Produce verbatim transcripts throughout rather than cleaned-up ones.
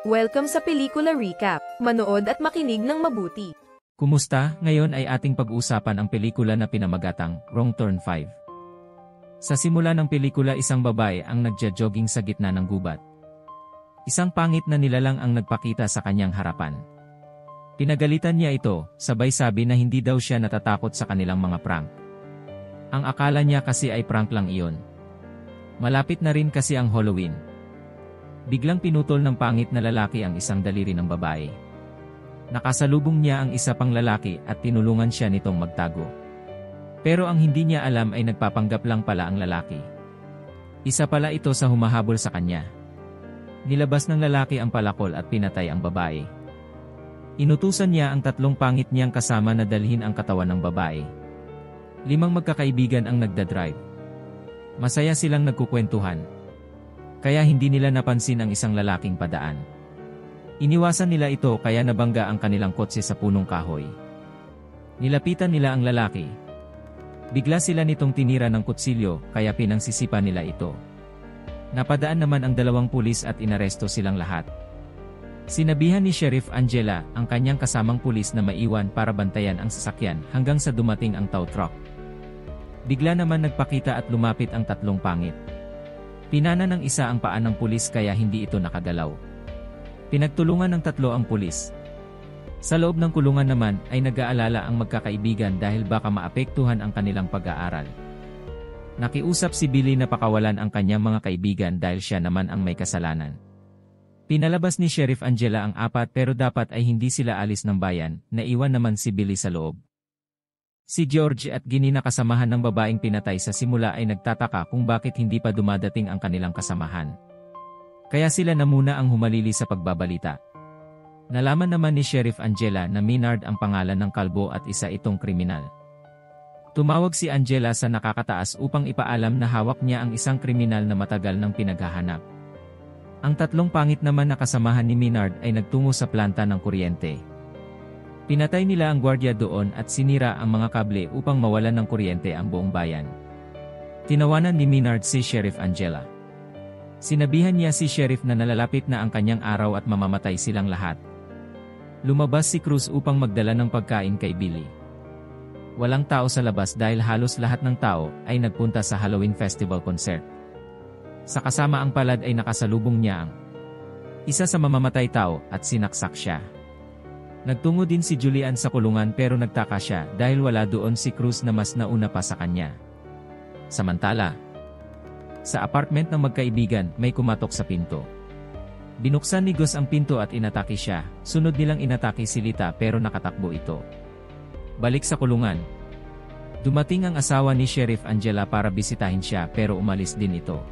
Welcome sa Pelikula Recap. Manood at makinig ng mabuti. Kumusta? Ngayon ay ating pag-uusapan ang pelikula na pinamagatang Wrong Turn five. Sa simula ng pelikula, isang babae ang nagja-jogging sa gitna ng gubat. Isang pangit na nilalang ang nagpakita sa kanyang harapan. Pinagalitan niya ito, sabay sabi na hindi daw siya natatakot sa kanilang mga prank. Ang akala niya kasi ay prank lang iyon. Malapit na rin kasi ang Halloween. Biglang pinutol ng pangit na lalaki ang isang daliri ng babae. Nakasalubong niya ang isa pang lalaki at tinulungan siya nitong magtago. Pero ang hindi niya alam ay nagpapanggap lang pala ang lalaki. Isa pala ito sa humahabol sa kanya. Nilabas ng lalaki ang palakol at pinatay ang babae. Inutusan niya ang tatlong pangit niyang kasama na dalhin ang katawan ng babae. Limang magkakaibigan ang nagdadrive. Masaya silang nagkukwentuhan. Kaya hindi nila napansin ang isang lalaking padaan. Iniwasan nila ito kaya nabangga ang kanilang kotse sa punong kahoy. Nilapitan nila ang lalaki. Bigla sila nitong tinira ng kutsilyo kaya pinangsisipan nila ito. Napadaan naman ang dalawang pulis at inaresto silang lahat. Sinabihan ni Sheriff Angela ang kanyang kasamang pulis na maiwan para bantayan ang sasakyan hanggang sa dumating ang tow truck. Bigla naman nagpakita at lumapit ang tatlong pangit. Pinana ng isa ang paa ng pulis kaya hindi ito nakagalaw. Pinagtulungan ng tatlo ang pulis. Sa loob ng kulungan naman ay nag-aalala ang magkakaibigan dahil baka maapektuhan ang kanilang pag-aaral. Nakiusap si Billy na pakawalan ang kanyang mga kaibigan dahil siya naman ang may kasalanan. Pinalabas ni Sheriff Angela ang apat pero dapat ay hindi sila alis ng bayan, naiwan naman si Billy sa loob. Si George at Ginny na kasamahan ng babaeng pinatay sa simula ay nagtataka kung bakit hindi pa dumadating ang kanilang kasamahan. Kaya sila na muna ang humalili sa pagbabalita. Nalaman naman ni Sheriff Angela na Maynard ang pangalan ng kalbo at isa itong kriminal. Tumawag si Angela sa nakakataas upang ipaalam na hawak niya ang isang kriminal na matagal nang pinaghahanap. Ang tatlong pangit naman na kasamahan ni Maynard ay nagtungo sa planta ng kuryente. Pinatay nila ang gwardiya doon at sinira ang mga kable upang mawalan ng kuryente ang buong bayan. Tinawanan ni Maynard si Sheriff Angela. Sinabihan niya si Sheriff na nalalapit na ang kanyang araw at mamamatay silang lahat. Lumabas si Cruz upang magdala ng pagkain kay Billy. Walang tao sa labas dahil halos lahat ng tao ay nagpunta sa Halloween Festival concert. Sa kasama ang palad ay nakasalubong niya ang isa sa mamamatay tao at sinaksak siya. Nagtungo din si Julian sa kulungan pero nagtaka siya dahil wala doon si Cruz na mas nauna pa sa kanya. Samantala, sa apartment ng magkaibigan may kumatok sa pinto. Binuksan ni Gus ang pinto at inatake siya, sunod nilang inatake si Lita pero nakatakbo ito. Balik sa kulungan. Dumating ang asawa ni Sheriff Angela para bisitahin siya pero umalis din ito.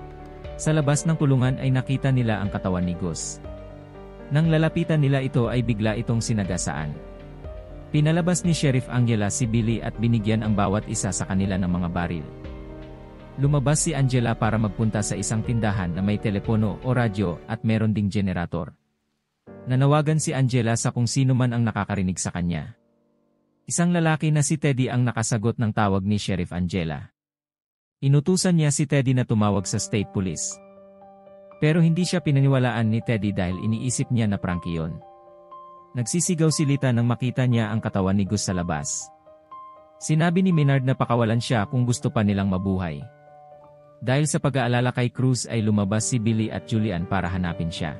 Sa labas ng kulungan ay nakita nila ang katawan ni Gus. Nang lalapitan nila ito ay bigla itong sinagasaan. Pinalabas ni Sheriff Angela si Billy at binigyan ang bawat isa sa kanila ng mga baril. Lumabas si Angela para magpunta sa isang tindahan na may telepono o radyo at meron ding generator. Nanawagan si Angela sa kung sino man ang nakakarinig sa kanya. Isang lalaki na si Teddy ang nakasagot ng tawag ni Sheriff Angela. Inutusan niya si Teddy na tumawag sa State Police. Pero hindi siya pinaniwalaan ni Teddy dahil iniisip niya na prank iyon. Nagsisigaw si Lita nang makita niya ang katawan ni Gus sa labas. Sinabi ni Maynard na pakawalan siya kung gusto pa nilang mabuhay. Dahil sa pag-aalala kay Cruz ay lumabas si Billy at Julian para hanapin siya.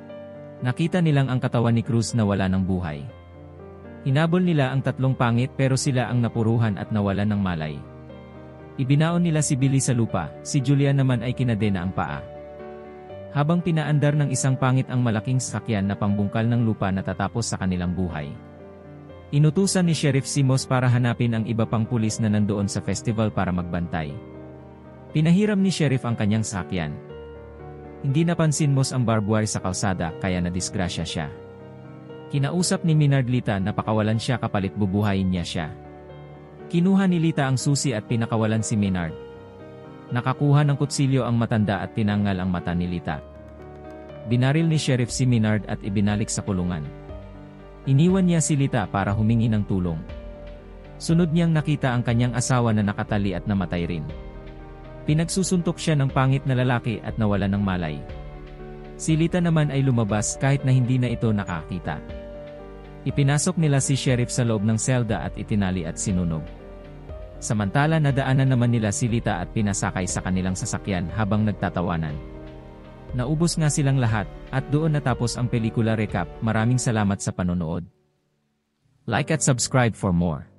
Nakita nilang ang katawan ni Cruz na wala ng buhay. Hinabol nila ang tatlong pangit pero sila ang napuruhan at nawalan ng malay. Ibinaon nila si Billy sa lupa, si Julian naman ay kinadena ang paa. Habang pinaandar ng isang pangit ang malaking sasakyan na pangbungkal ng lupa na tatapos sa kanilang buhay. Inutusan ni Sheriff Simos para hanapin ang iba pang pulis na nandoon sa festival para magbantay. Pinahiram ni Sheriff ang kanyang sasakyan. Hindi napansin Mos ang barbed wire sa kalsada kaya nadisgrasya siya. Kinausap ni Maynard Lita na pakawalan siya kapalit bubuhayin niya siya. Kinuha ni Lita ang susi at pinakawalan si Maynard. Nakakuha ng kutsilyo ang matanda at tinanggal ang mata ni Lita. Binaril ni Sheriff si Maynard at ibinalik sa kulungan. Iniwan niya si Lita para humingi ng tulong. Sunod niyang nakita ang kanyang asawa na nakatali at namatay rin. Pinagsusuntok siya ng pangit na lalaki at nawalan ng malay. Si Lita naman ay lumabas kahit na hindi na ito nakakita. Ipinasok nila si Sheriff sa loob ng selda at itinali at sinunog. Samantala nadaanan naman nila si Lita at pinasakay sa kanilang sasakyan habang nagtatawanan. Naubos nga silang lahat, at doon natapos ang pelikula recap. Maraming salamat sa panonood. Like at subscribe for more.